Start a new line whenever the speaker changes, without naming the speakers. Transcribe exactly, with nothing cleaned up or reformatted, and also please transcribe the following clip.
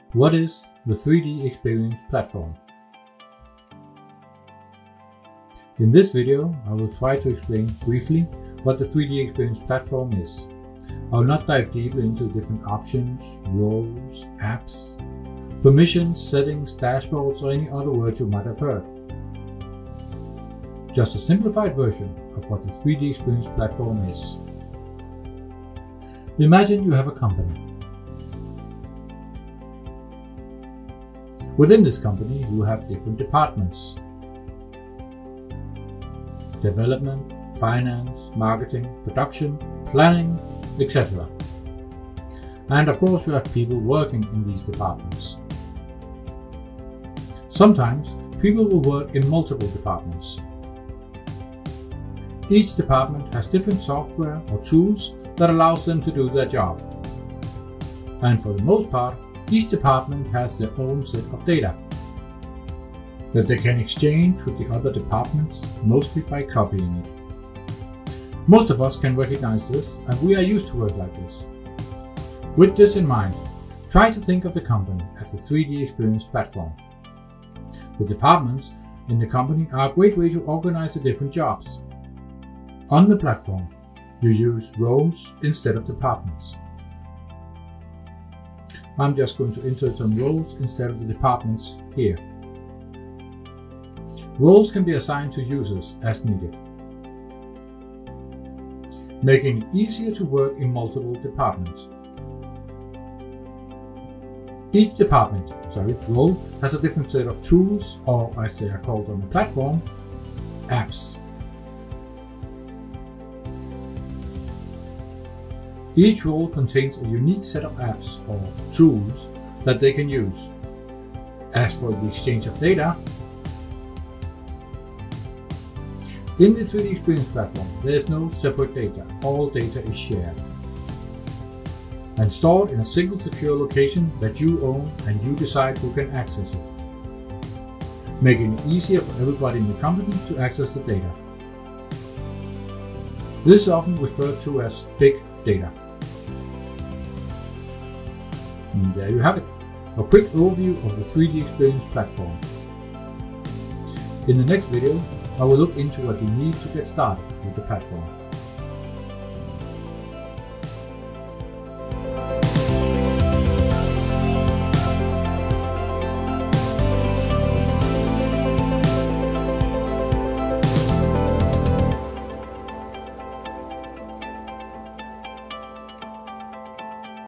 What is the three D Experience platform? In this video, I will try to explain briefly what the three D Experience platform is. I will not dive deeply into different options, roles, apps, permissions, settings, dashboards, or any other words you might have heard. Just a simplified version of what the three D Experience platform is. Imagine you have a company. Within this company, you have different departments: development, finance, marketing, production, planning, et cetera. And of course, you have people working in these departments. Sometimes people will work in multiple departments. Each department has different software or tools that allows them to do their job. And for the most part, each department has their own set of data that they can exchange with the other departments, mostly by copying it. Most of us can recognize this, and we are used to work like this. With this in mind, try to think of the company as the three D Experience platform. The departments in the company are a great way to organize the different jobs. On the platform, you use roles instead of departments. I'm just going to insert some roles instead of the departments here. Roles can be assigned to users as needed, making it easier to work in multiple departments. Each department, sorry, role has a different set of tools, or as they are called on the platform, apps. Each role contains a unique set of apps or tools that they can use. As for the exchange of data, in the three D Experience platform, there is no separate data. All data is shared and stored in a single secure location that you own and you decide who can access it, making it easier for everybody in the company to access the data. This is often referred to as big data. And there you have it, a quick overview of the three D Experience platform. In the next video, I will look into what you need to get started with the platform.